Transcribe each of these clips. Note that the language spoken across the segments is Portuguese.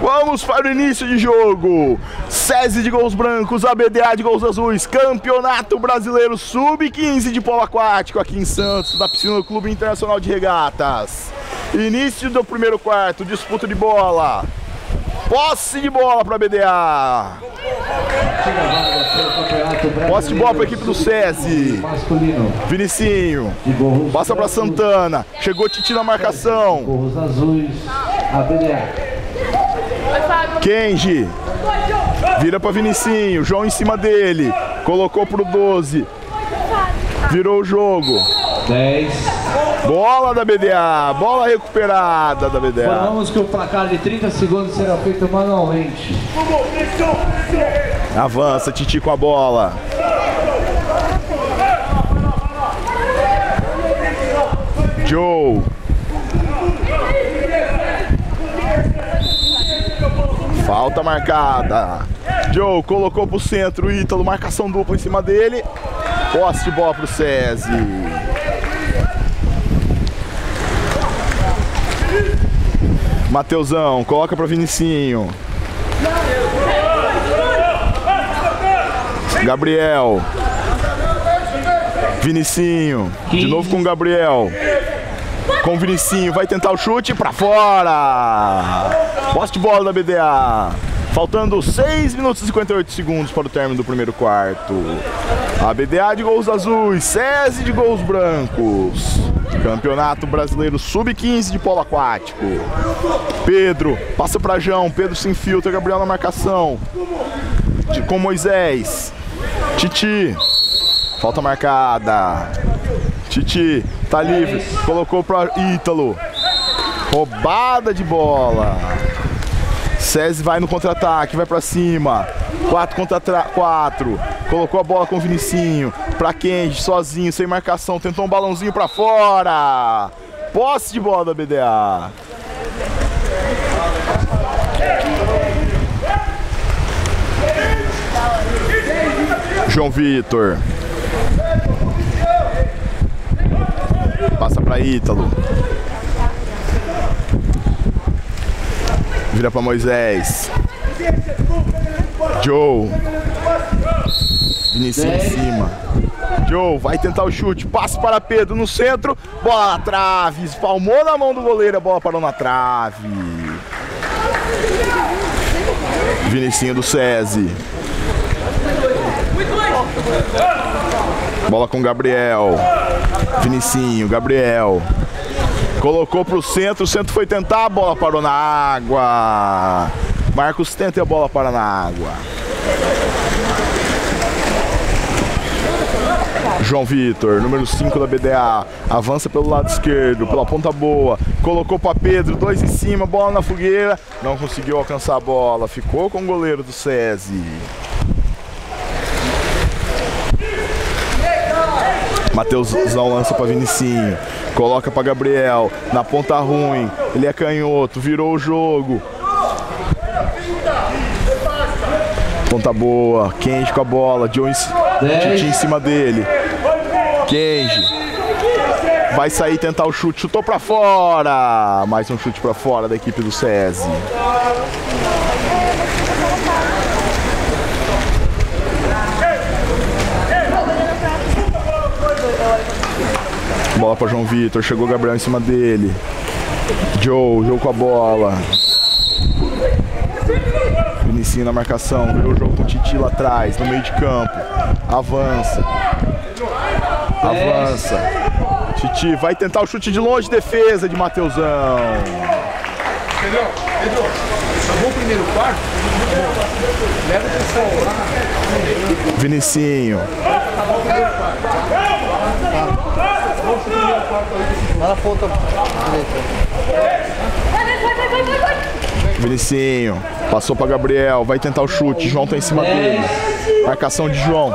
Vamos para o início de jogo. SESI de gols brancos, ABDA de gols azuis. Campeonato Brasileiro Sub-15 de polo aquático aqui em Santos, da piscina do Clube Internacional de Regatas. Início do primeiro quarto, disputa de bola. Posse de bola para a ABDA. Posse de bola para a equipe do SESI. Vinicinho. Passa para Santana. Chegou Titi na marcação. Kenji. Vira para Vinicinho. João em cima dele. Colocou para o 12. Virou o jogo. 10. Bola da BDA, bola recuperada da BDA. Falamos que o placar de 30 segundos será feito manualmente. Avança, Titi com a bola. Joe. Falta marcada. Joe colocou pro centro, Ítalo, marcação dupla em cima dele. Posse de bola pro SESI. Mateusão, coloca para Vinicinho. Gabriel. Vinicinho. De novo com Gabriel. Com Vinicinho, vai tentar o chute para fora. Posse de bola da BDA. Faltando 6 minutos e 58 segundos para o término do primeiro quarto. A BDA de gols azuis, SESI de gols brancos. Campeonato Brasileiro Sub-15 de polo aquático. Pedro, passa para João. Pedro se infiltra, Gabriel na marcação. Com Moisés. Titi. Falta marcada. Titi, tá livre. Colocou para Ítalo. Roubada de bola. SESI vai no contra-ataque, vai para cima. 4 contra 4. Colocou a bola com o Vinicinho. Pra Kenji, sozinho, sem marcação. Tentou um balãozinho pra fora. Posse de bola da BDA. João Vitor. Passa pra Ítalo. Vira pra Moisés. Joe. Vinicinho em cima. Joe vai tentar o chute. Passe para Pedro no centro. Bola na trave. Espalmou na mão do goleiro. A bola parou na trave. Vinicinho do SESI. Bola com Gabriel. Vinicinho, Gabriel. Colocou para o centro foi tentar. A bola parou na água. Marcos tenta e a bola para na água. João Vitor, número 5 da BDA, avança pelo lado esquerdo, pela ponta boa, colocou para Pedro, 2 em cima, bola na fogueira, não conseguiu alcançar a bola, ficou com o goleiro do SESI. Mateusão lança para Vinicinho, coloca para Gabriel, na ponta ruim, ele é canhoto, virou o jogo. Ponta boa, Kenji com a bola, Titi em cima dele. Kenji vai sair tentar o chute, chutou pra fora. Mais um chute pra fora da equipe do SESI. Bola pra João Vitor, chegou o Gabriel em cima dele. Joe com a bola. Vinicinho na marcação, virou o jogo com o Titi lá atrás, no meio de campo. Avança. Titi vai tentar o chute de longe, defesa de Mateusão. Pedro, acabou o primeiro quarto? Leva o pessoal lá. Vinicinho. Acabou o primeiro quarto. Lá na ponta direita. Vinicinho. Passou para Gabriel, vai tentar o chute, João tá em cima dele. Marcação de João.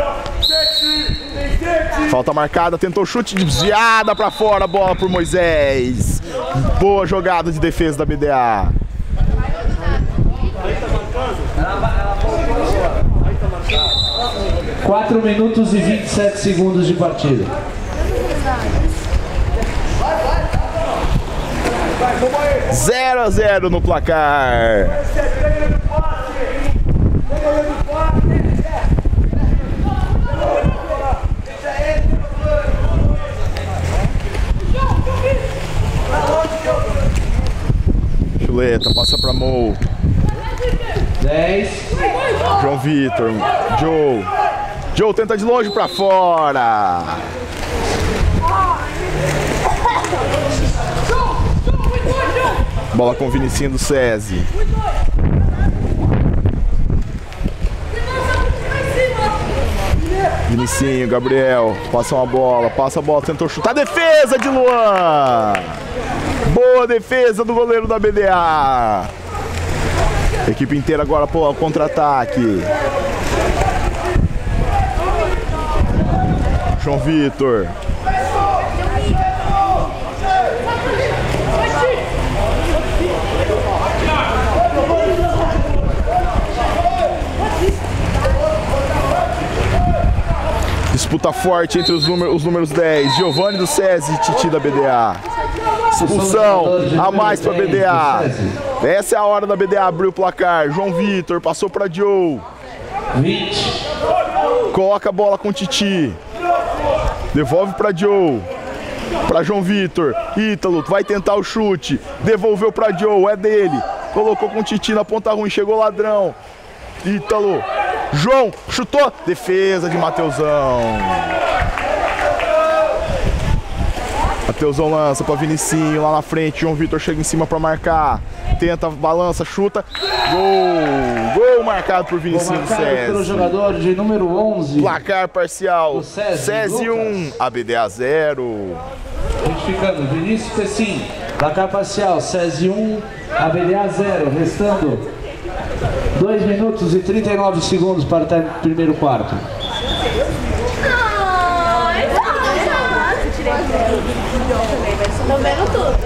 Falta marcada, tentou o chute, desviada para fora, bola por Moisés. Boa jogada de defesa da BDA. 4 minutos e 27 segundos de partida. 0 a 0 no placar. Chuleta, passa pra Mo. 10. João Vitor. Joe tenta de longe pra fora. Bola com o Vinicinho do SESI. Vinicinho, Gabriel, passa a bola, tentou chutar, defesa de Luan! Boa defesa do goleiro da BDA. A equipe inteira agora ao contra-ataque. João Vitor. Disputa forte entre os números 10. Giovanni do SESI e Titi da BDA. Expulsão a mais para a BDA. Essa é a hora da BDA abrir o placar. João Vitor passou para Joe. 20. Coloca a bola com Titi. Devolve para Joe. Para João Vitor. Ítalo vai tentar o chute. Devolveu para Joe. É dele. Colocou com Titi na ponta ruim. Chegou ladrão. Ítalo. João chutou. Defesa de Mateusão. Mateusão lança para Vinicinho lá na frente. João Vitor chega em cima para marcar. Tenta, balança, chuta. Gol marcado por Vinicinho do SESI. Pelo jogador de número 11. Placar parcial. SESI 1, ABDA 0. Identificando Vinícius Pessim. Placar parcial SESI 1, ABDA 0. Restando 2 minutos e 39 segundos para o primeiro quarto. Tô vendo tudo.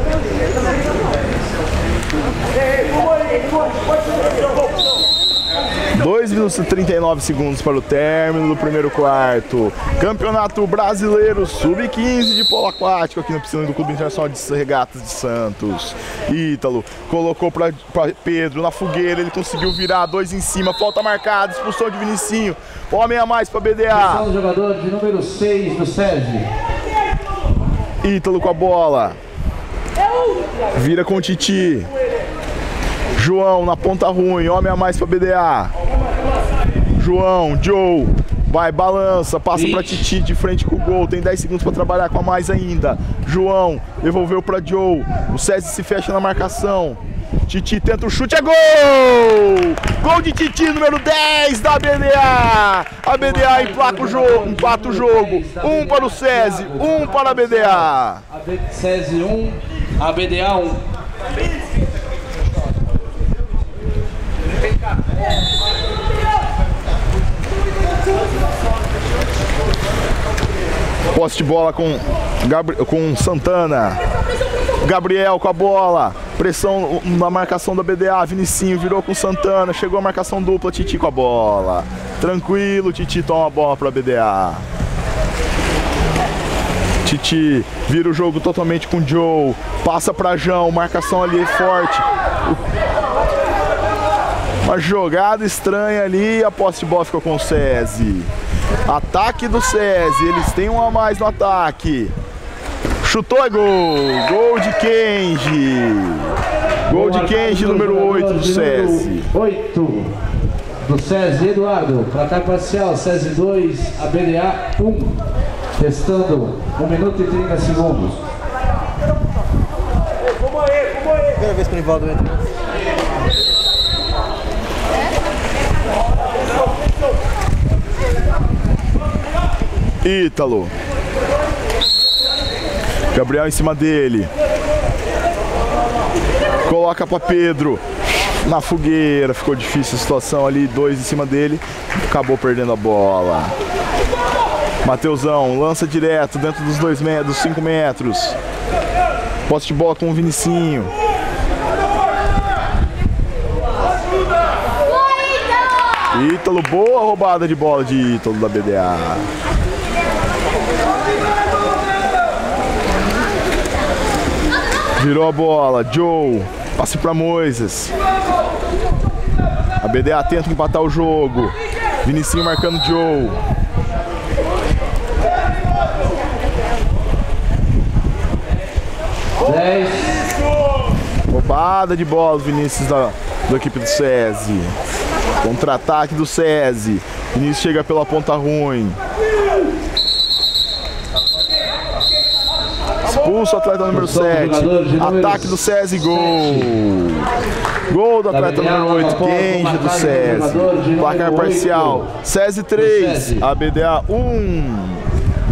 2 minutos e 39 segundos para o término do primeiro quarto. Campeonato Brasileiro Sub-15 de polo aquático aqui no piscina do Clube Internacional de Regatas de Santos. Ítalo colocou para Pedro na fogueira, ele conseguiu virar, 2 em cima, falta marcada, expulsão de Vinicinho. Homem a mais para BDA. Expulsão do jogador de número 6 do SESI. Ítalo com a bola. Vira com o Titi. João na ponta ruim, homem a mais para BDA. João, Joe, vai, balança, passa para Titi de frente com o gol, tem 10 segundos para trabalhar com a mais ainda. João, devolveu para Joe, o SESI se fecha na marcação. Titi tenta o chute, é gol! Gol de Titi, número 10 da BDA. A BDA empata o jogo. 1 para o SESI, 1 para a BDA. SESI 1, a BDA 1. Posse de bola com Santana. Gabriel com a bola. Pressão na marcação da BDA. Vinicinho virou com Santana. Chegou a marcação dupla. Titi com a bola. Tranquilo, Titi toma a bola para a BDA. Titi vira o jogo totalmente com Joe. Passa para João. Marcação ali forte. Uma jogada estranha ali. A posse de bola ficou com o SESI. Ataque do SESI. Eles têm um a mais no ataque. Chutou, é gol. Gol de Kenji. Gol de Kenji, número 8 do SESI. 8 do SESI, Eduardo. Placar parcial, SESI 2, ABDA 1. Restando 1 minuto e 30 segundos. Primeira vez que o Nivaldo entra. Ítalo. Gabriel em cima dele. Coloca para Pedro. Na fogueira. Ficou difícil a situação ali. 2 em cima dele. Acabou perdendo a bola. Mateusão lança direto dentro dos 5 metros. Posse de bola com o Vinicinho. Ítalo, boa roubada de bola de Ítalo da BDA. Virou a bola, Joe, passe para Moises. A BDA tenta empatar o jogo. Vinicinho marcando Joe. Roubada de bola, Vinícius da equipe do SESI. Contra-ataque do SESI. Vinícius chega pela ponta ruim. Expulso o atleta número 7. Ataque do SESI, gol. Gol do atleta número 8, Kenji do SESI. Placar parcial: SESI 3, ABDA 1.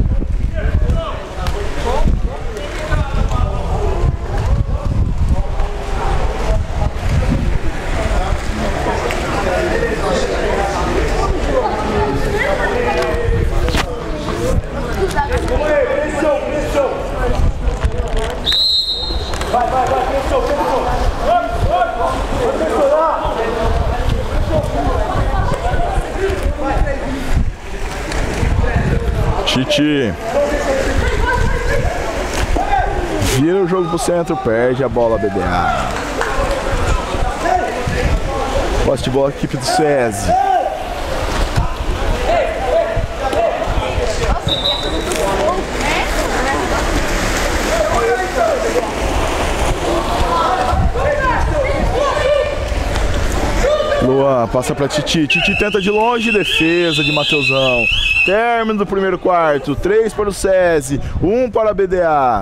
Titi vira o jogo pro centro, perde a bola, BDA. Posse de bola, equipe do SESI. Luan passa para Titi. Titi tenta de longe, defesa de Mateusão. Término do primeiro quarto. 3 para o SESI, 1 para a BDA.